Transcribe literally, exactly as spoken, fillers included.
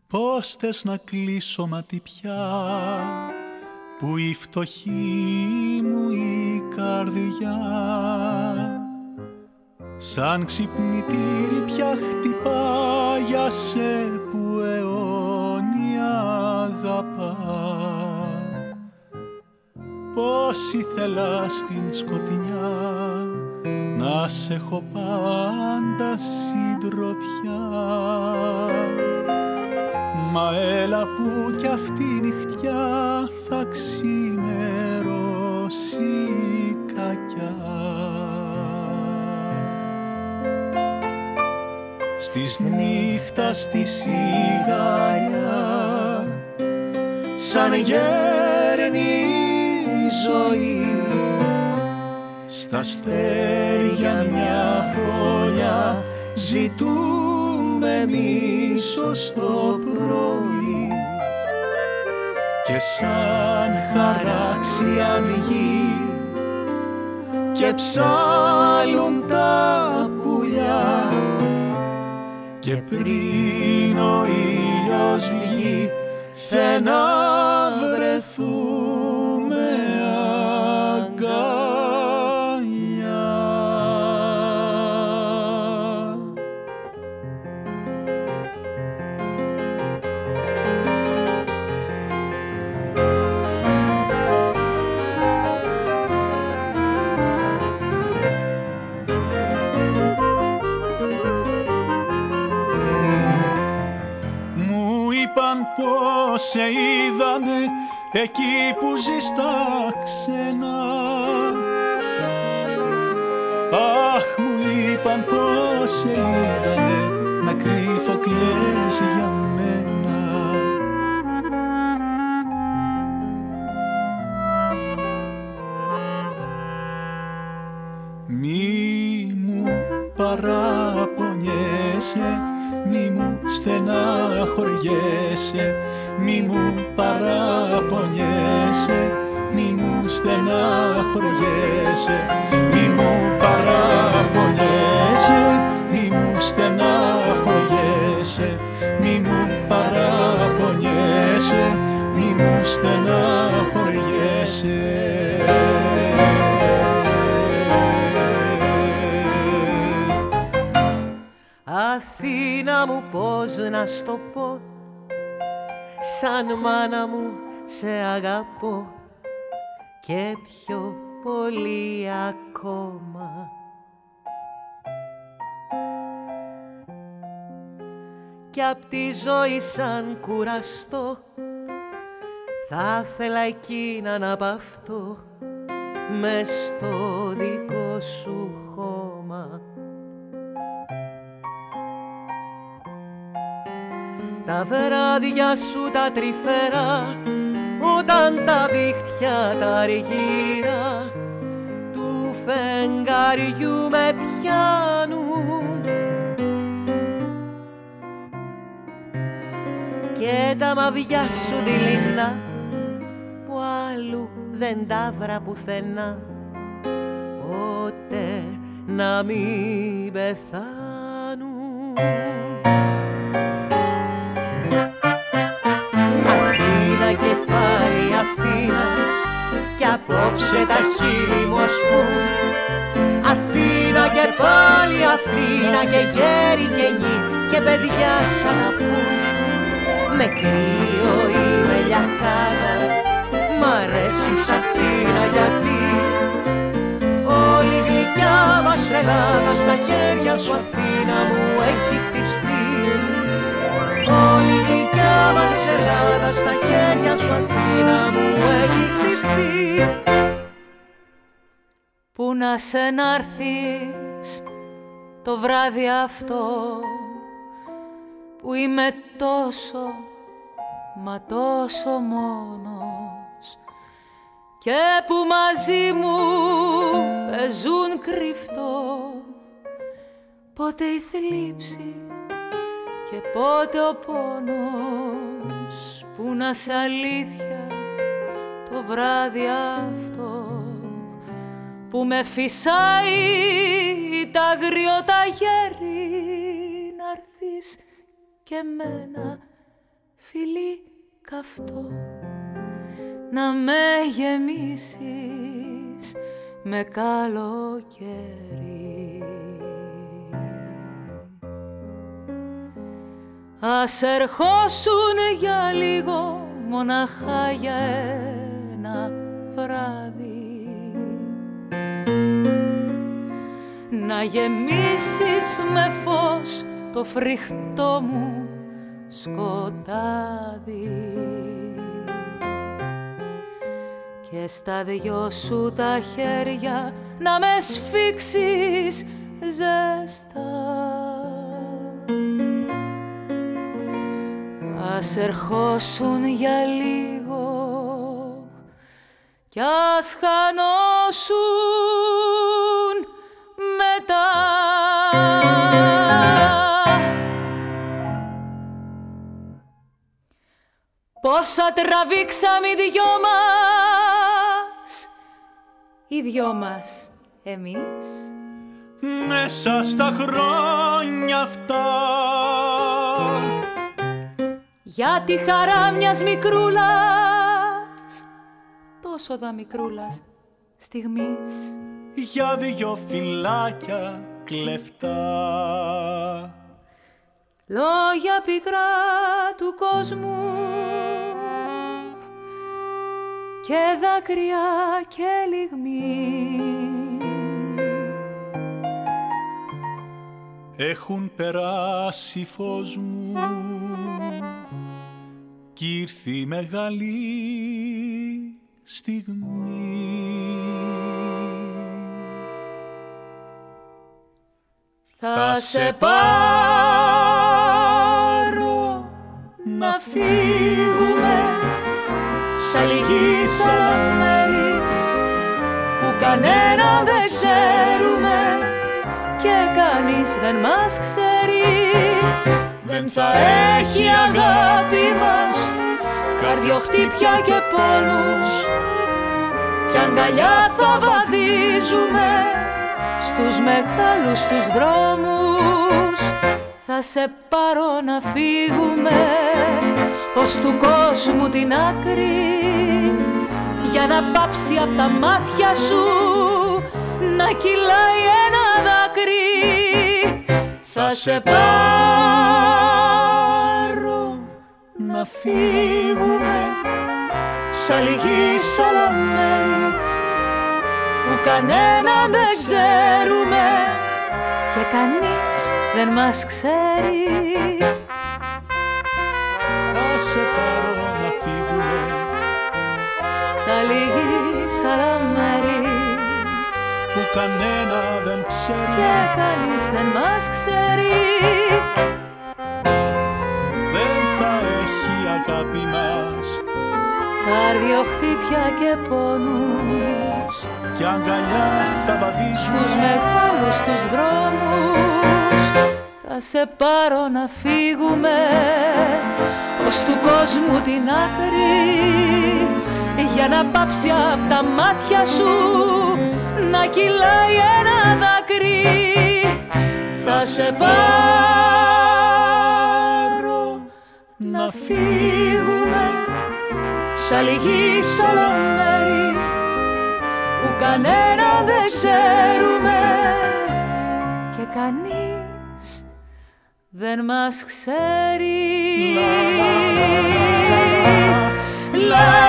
Πώς θες να κλείσω μάτι πια, που η φτωχή μου η καρδιά σαν ξυπνητήρι πια χτυπά για σε που αιώνια αγαπά. Πώς ήθελα στην σκοτεινιά να σε έχω πάντα συντροφιά, μα έλα που κι αυτή η νυχτιά θα ξημερώσει κακιά. Στις νύχτα στη σιγαριά σαν γέρνει η ζωή, στα αστέρια μια φωλιά ζητούμε εμείς ως το πρωί, και σαν χαράξει αυγή και ψάλουν τα πουλιά, και πριν ο ήλιος βγει θε να βρεθούμε αγκαλιά. Πώς σε είδανε εκεί που ζεις στα ξένα, αχ μου είπαν πώς σε είδανε να κρύφω κλαις για μένα. Μη μου παραπονιέσαι, μη μου στεναχωριέσαι, μη μου παραπονιέσαι, μη μου στεναχωριέσαι, μη μου παραπονιέσαι, μη μου στεναχωριέσαι, μη μου παραπονιέσαι, μη μου στεναχωριέσαι. Αθήνα μου, πώς να στο πω, σαν μάνα μου σε αγαπώ και πιο πολύ ακόμα. Κι απ' τη ζωή σαν κουραστώ θα ήθελα εκείνα να παυτώ μες στο δικό σου χώμα. Τα βράδια σου τα τρυφερά, όταν τα δίχτυα τα αργύρα του φεγγαριού με πιάνουν, και τα μαυιά σου δειλινά που άλλου δεν τα βρά πουθενά, ποτέ να μην πεθάνουν. Και πάλι Αθήνα, κι απόψε τα χείλη μου ως πουν. Αθήνα και πάλι Αθήνα, και γέροι και νη και παιδιά σ' αγαπούν. Με κρύο ή με λιακάδα μ' αρέσεις Αθήνα, γιατί όλη η γλυκιά μας Ελλάδα στα χέρια σου Αθήνα μου έχει χτιστεί. Όλη η γλυκιά μας Ελλάδα στα χέρια σου Αθήνα μου έχει χτιστεί. Πού να σε να'ρθείς το βράδυ αυτό που είμαι τόσο, μα τόσο μόνος, και που μαζί μου παίζουν κρυφτό πότε η θλίψη και πότε ο πόνος. Που να σε αλήθεια το βράδυ αυτό που με φυσάει τα αγριότα γέρι, να'ρθείς και μένα φιλί καυτό, να με γεμίσεις με καλοκαίρι. Ας ερχόσουν για λίγο, μοναχά για ένα βράδυ, να γεμίσεις με φως το φρικτό μου σκοτάδι και στα δυο σου τα χέρια να με σφίξεις ζεστά. Ας ερχόσουν για λίγο κι ας χανόσουν μετά. Πόσα τραβήξαμε οι δυο μας, οι δυο μας εμείς, μέσα στα χρόνια αυτά, για τη χαρά μιας μικρούλας, τόσο δα μικρούλας στιγμής, για δυο φυλάκια κλεφτά, λόγια πικρά του κόσμου και δάκρυα και λυγμή. Έχουν περάσει φως μου κι ήρθε η μεγάλη στιγμή. Θα σε πάρω να φύγουμε σαν λυγή σαν μέρη που κανένα δεν ξέρουμε και κανείς δεν μας ξέρει. Δεν θα έχει αγάπη μας καρδιοχτύπια και πόνους κι αγκαλιά θα βαδίζουμε στους μεγάλους τους δρόμους. Θα σε πάρω να φύγουμε ως του κόσμου την άκρη για να πάψει απ' τα μάτια σου να κυλάει ένα δάκρυ. Θα σε πάρω να φύγουμε σαν λυγή σ' άλλα μέρη που κανένα δεν ξέρουμε και κανείς δεν μας ξέρει. Θα σε πάρω να φύγουμε σαν λυγή σ' άλλα μέρη που κανένα δεν ξέρει και κανείς δεν μας ξέρει. Δεν θα έχει αγάπη μας καρδιοχτύπια και πόνους κι αγκαλιά θα βαδίσουμε στους μεγάλους τους δρόμους. Θα σε πάρω να φύγουμε ως του κόσμου την άκρη για να πάψει απ' τα μάτια σου να κυλάει ένα δάκρυ. Θα σε πάρω να φύγουμε σαν λυγή σ' άλλα μέρη που κανένα δεν ξέρουμε και κανείς δεν μας ξέρει. λα,